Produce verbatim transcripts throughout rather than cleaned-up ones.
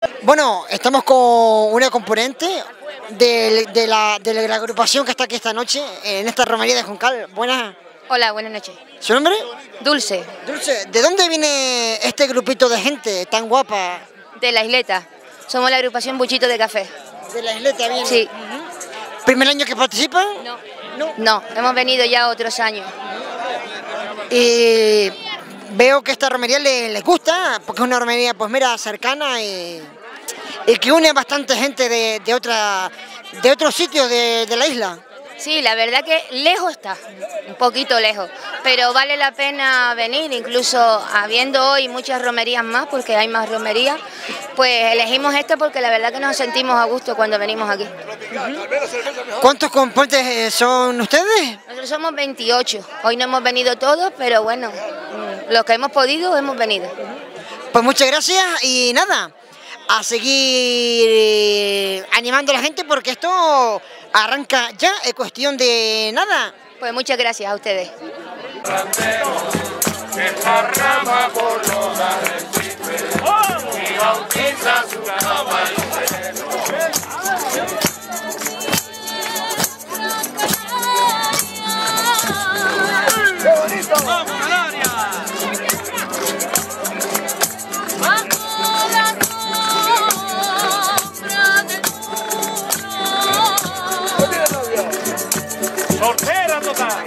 Bueno, estamos con una componente de, de, la, de la agrupación que está aquí esta noche en esta romería de Juncal. Buenas. Hola, buenas noches. ¿Su nombre? Dulce. Dulce, ¿de dónde viene este grupito de gente tan guapa? De la Isleta. Somos la agrupación Buchito de Café. ¿De la Isleta viene? Sí. Uh-huh. ¿Primer año que participan? No. No. No, hemos venido ya otros años. Y veo que esta romería les, les gusta, porque es una romería, pues mira, cercana y, y que une a bastante gente de, de, otra, de otros sitios de, de la isla. Sí, la verdad que lejos está, un poquito lejos, pero vale la pena venir, incluso habiendo hoy muchas romerías más, porque hay más romerías, pues elegimos esta porque la verdad que nos sentimos a gusto cuando venimos aquí. Uh-huh. ¿Cuántos componentes son ustedes? Nosotros somos veintiocho, hoy no hemos venido todos, pero bueno, los que hemos podido hemos venido. Pues muchas gracias y nada, a seguir animando a la gente porque esto arranca ya, es cuestión de nada. Pues muchas gracias a ustedes. ¡Qué bonito! ¡Vamos, Canaria! ¡Soltera total!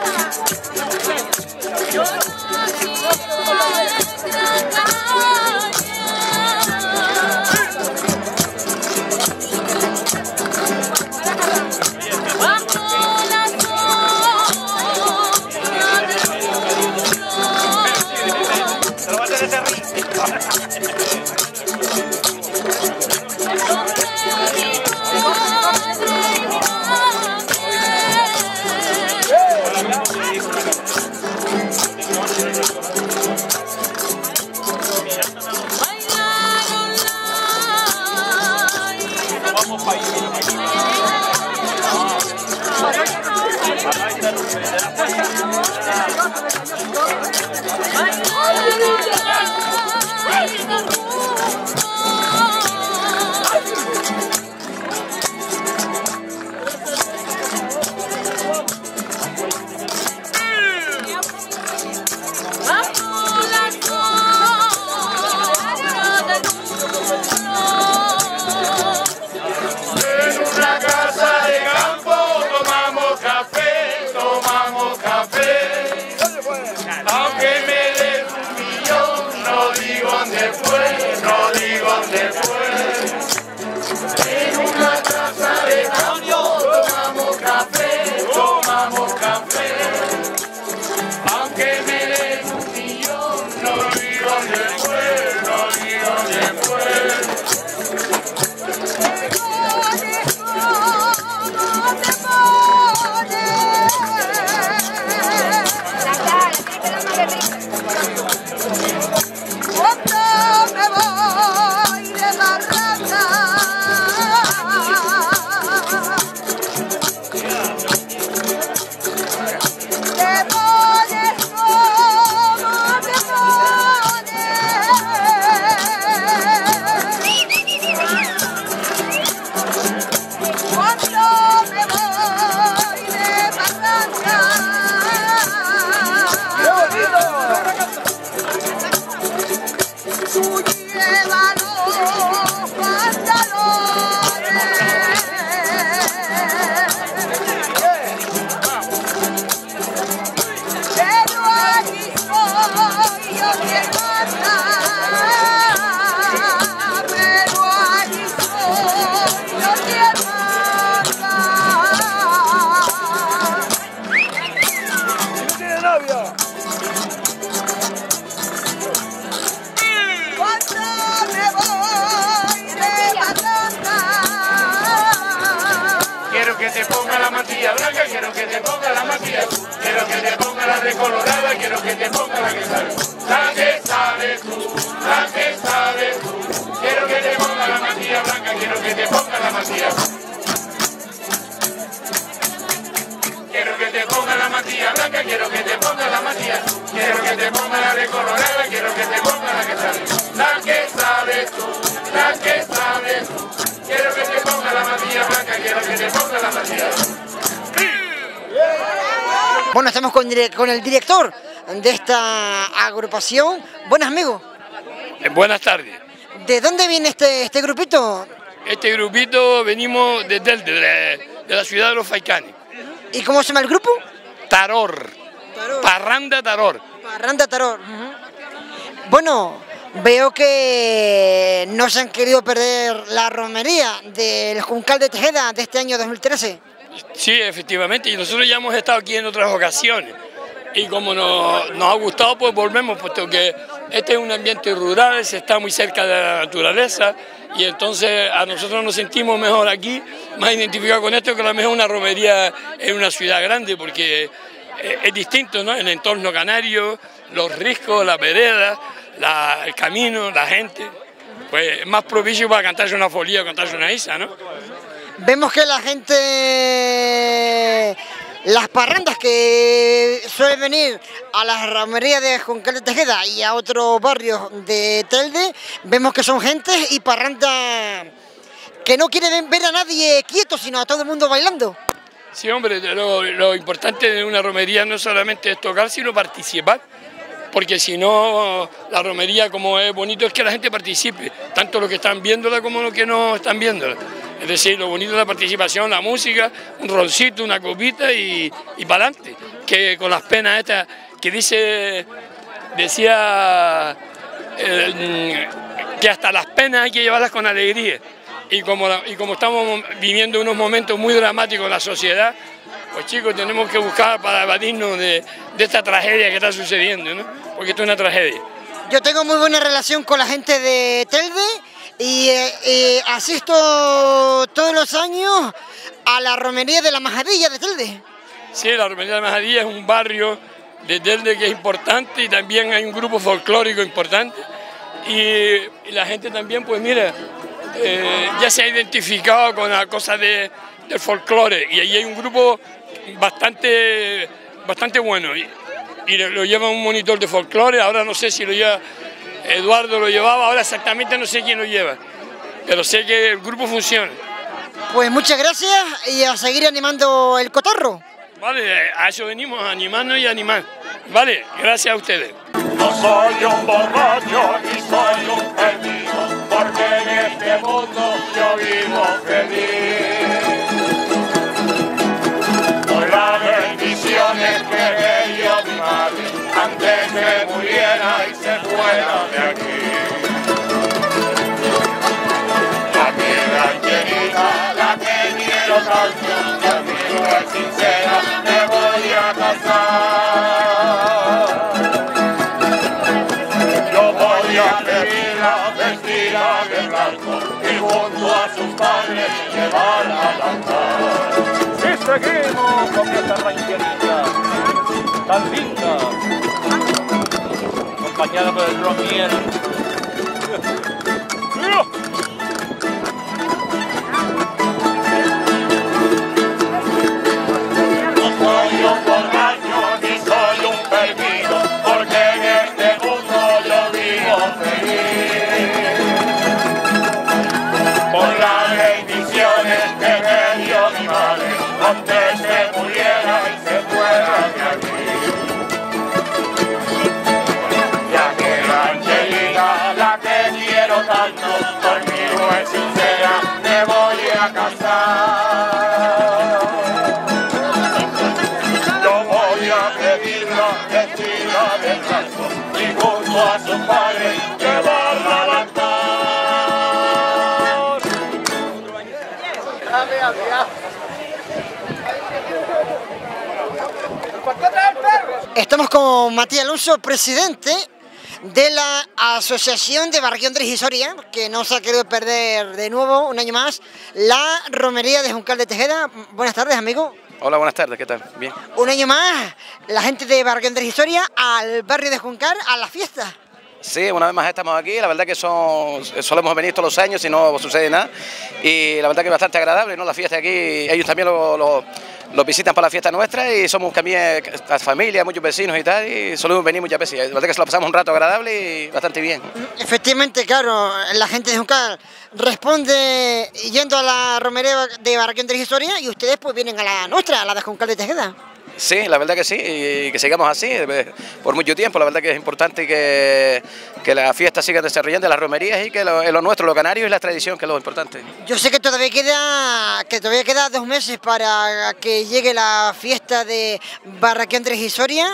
Quiero que te ponga la mantilla, quiero que te ponga la recolorada, quiero que te ponga la que sabe, la que sabes tú, la que sabes tú. Quiero que te ponga la mantilla blanca, quiero que te ponga la mantilla. Quiero que te ponga la mantilla blanca, quiero que te ponga la mantilla. Quiero que te ponga la recolorada, quiero que te ponga la que sabe, la que sabes tú, la que que sabes tú. Quiero que te ponga la mantilla blanca, quiero que te ponga la mantilla azul. Bueno, estamos con, con el director de esta agrupación. Buenas, amigos. Buenas tardes. ¿De dónde viene este, este grupito? Este grupito venimos de, de, de, de la ciudad de Los Faicanes. ¿Y cómo se llama el grupo? Taror. Taror. Parranda Taror. Parranda Taror. Uh-huh. Bueno, veo que no se han querido perder la romería del Juncal de Tejeda de este año dos mil trece. Sí, efectivamente, y nosotros ya hemos estado aquí en otras ocasiones. Y como nos, nos ha gustado, pues volvemos, puesto que este es un ambiente rural, se está muy cerca de la naturaleza, y entonces a nosotros nos sentimos mejor aquí, más identificados con esto que a lo mejor una romería en una ciudad grande, porque es distinto, ¿no? El entorno canario, los riscos, la vereda, la, el camino, la gente, pues es más propicio para cantarse una folía o cantarse una isa, ¿no? Vemos que la gente, las parrandas que suelen venir a las romerías de Juncal de Tejeda y a otros barrios de Telde, vemos que son gente y parrandas que no quieren ver a nadie quieto, sino a todo el mundo bailando. Sí, hombre, lo, lo importante de una romería no solamente es tocar, sino participar, porque si no, la romería, como es bonito, es que la gente participe, tanto los que están viéndola como los que no están viéndola. Es decir, lo bonito de la participación, la música, un roncito, una copita y, y para adelante. Que con las penas estas, que dice, decía eh, que hasta las penas hay que llevarlas con alegría. Y como, la, y como estamos viviendo unos momentos muy dramáticos en la sociedad, pues chicos, tenemos que buscar para evadirnos de, de esta tragedia que está sucediendo, ¿no? Porque esto es una tragedia. Yo tengo muy buena relación con la gente de Telde y eh, eh, asisto todos los años a la romería de la Majadilla de Telde. Sí, la romería de la Majadilla es un barrio de Telde que es importante y también hay un grupo folclórico importante y, y la gente también, pues mira, eh, ya se ha identificado con la cosa de, del folclore y ahí hay un grupo bastante, bastante bueno y, y lo lleva un monitor de folclore, ahora no sé si lo lleva Eduardo, lo llevaba, ahora exactamente no sé quién lo lleva, pero sé que el grupo funciona. Pues muchas gracias y a seguir animando el cotarro. Vale, a eso venimos, a animarnos y a animar. Vale, gracias a ustedes. No soy un borracho ni soy un perdido, porque en este mundo yo vivo feliz. Por las bendiciones que me dio mi madre, antes que muriera y se fuera de aquí. La tierra querida, la que quiero tanto, conmigo es sincera, me voy a casar. Yo voy a pedirla vestida de blanco y junto a sus padres llevarla al altar. Y seguimos con esta rancherita tan linda, acompañada por el romiel. No soy un borracho ni soy un perdido, porque en este mundo yo vivo feliz. Por las bendiciones que me dio mi madre, antes que muriera y se fuera de aquí. Ya que la Angelita, la que quiero tanto, conmigo es sincera, me voy a casar. Yo voy a pedirla vestida de blanco y junto a su padre llevarla al altar. Estamos con Matías Alonso, presidente de la Asociación de Barrio Andrés y Soria, que no se ha querido perder de nuevo, un año más, la romería de Juncal de Tejeda. Buenas tardes, amigo. Hola, buenas tardes, ¿qué tal? Bien. Un año más, la gente de Barrio Andrés y Soria al barrio de Juncal, a la fiesta. Sí, una vez más estamos aquí, la verdad que son, solemos venir todos los años y no sucede nada y la verdad que es bastante agradable, ¿no? La fiesta aquí, ellos también lo, lo, los visitan para la fiesta nuestra y somos también la familia, muchos vecinos y tal, y solemos venir muchas veces. La verdad que se lo pasamos un rato agradable y bastante bien. Efectivamente, claro, la gente de Juncal responde yendo a la romería de Barraquín de Historia y ustedes pues vienen a la nuestra, a la de Juncal de Tejeda. Sí, la verdad que sí, y que sigamos así por mucho tiempo. La verdad que es importante que, que la fiesta siga desarrollando las romerías y que lo, lo nuestro, lo canario, y la tradición, que es lo importante. Yo sé que todavía queda que todavía queda dos meses para que llegue la fiesta de Barraquín de Historia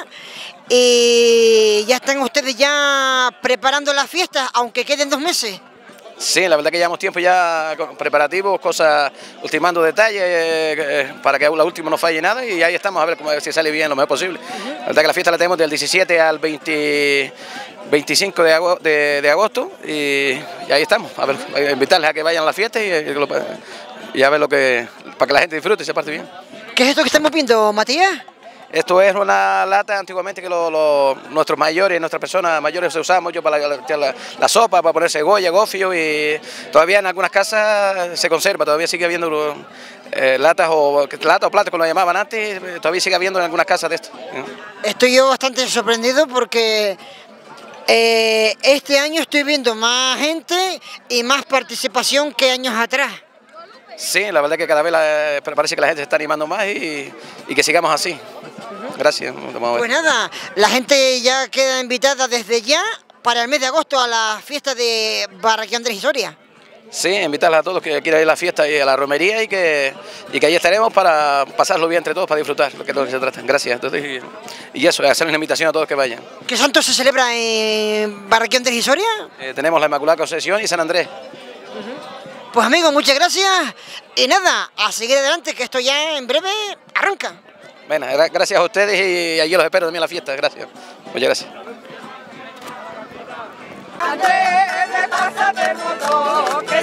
y ya están ustedes ya preparando la fiesta, aunque queden dos meses. Sí, la verdad que llevamos tiempo ya con preparativos, cosas, ultimando detalles eh, para que la última no falle nada y ahí estamos a ver cómo, si sale bien lo mejor posible. La verdad que la fiesta la tenemos del diecisiete al veinte, veinticinco de agosto, de, de agosto y, y ahí estamos, a ver, a invitarles a que vayan a la fiesta y, y, y a ver lo que, para que la gente disfrute y se parte bien. ¿Qué es esto que estamos viendo, Matías? Esto es una lata antiguamente que lo, lo, nuestros mayores, nuestras personas mayores se usaban mucho para la, la, la sopa, para poner cebolla, gofio y todavía en algunas casas se conserva, todavía sigue habiendo eh, latas o latas o platos como lo llamaban antes, todavía sigue habiendo en algunas casas de esto. Estoy yo bastante sorprendido porque eh, este año estoy viendo más gente y más participación que años atrás. Sí, la verdad que cada vez la, parece que la gente se está animando más y, y que sigamos así. Gracias. Pues nada, la gente ya queda invitada desde ya para el mes de agosto a la fiesta de Barraquín de Historia. Sí, invitarles a todos que quieran ir a la fiesta y a la romería y que, y que ahí estaremos para pasarlo bien entre todos, para disfrutar, lo que es lo que se trata. Gracias. Entonces, y, y eso, hacer una invitación a todos que vayan. ¿Qué santo se celebra en Barraquín de Historia? Eh, tenemos la Inmaculada Concepción y San Andrés. Pues amigos, muchas gracias y nada, a seguir adelante que esto ya en breve arranca. Bueno, gracias a ustedes y allí los espero también en la fiesta, gracias. Muchas gracias. Andrés, repásate el motor,